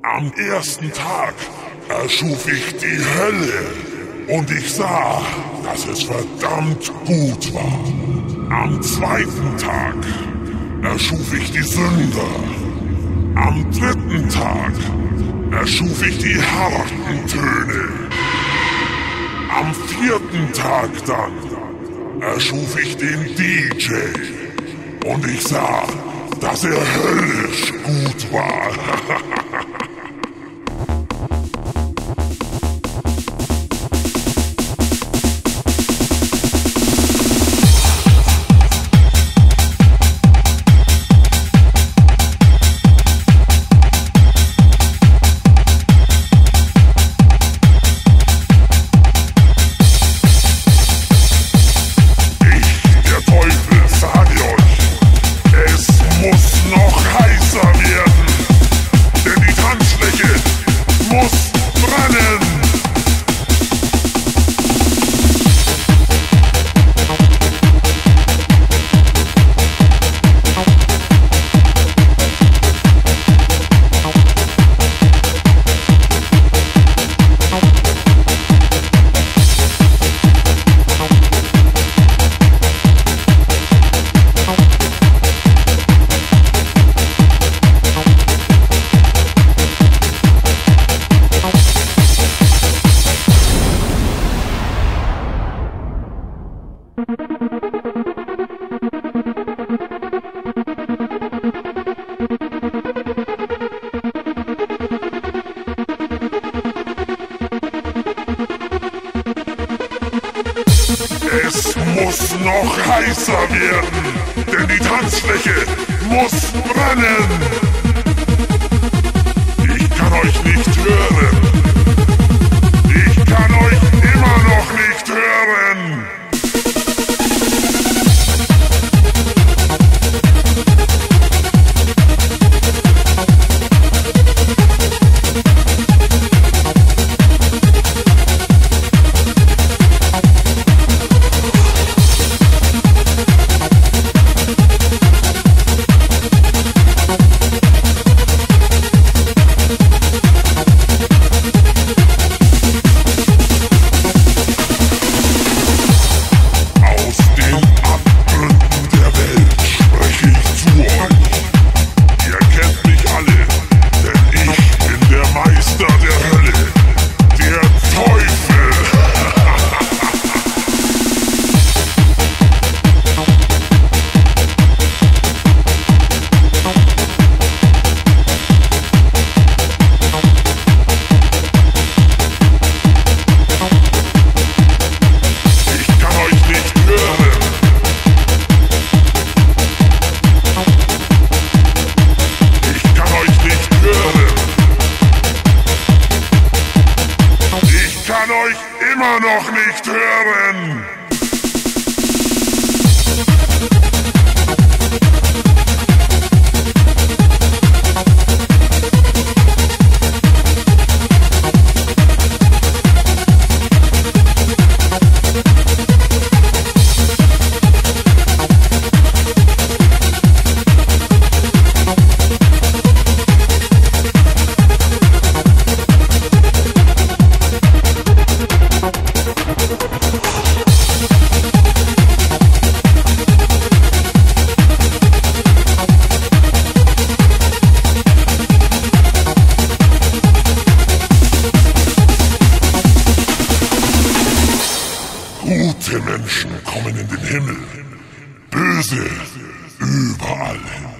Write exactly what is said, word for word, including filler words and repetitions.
Am ersten Tag erschuf ich die Hölle und ich sah, dass es verdammt gut war. Am zweiten Tag erschuf ich die Sünder. Am dritten Tag erschuf ich die harten Töne. Am vierten Tag dann erschuf ich den D J und ich sah, dass er höllisch gut war. Es muss noch heißer werden, denn die Tanzfläche muss brennen. Ich kann euch nicht hören. Ich kann euch immer noch nicht hören. Ich kann euch immer noch nicht hören. Gute Menschen kommen in den Himmel, böse überall hin.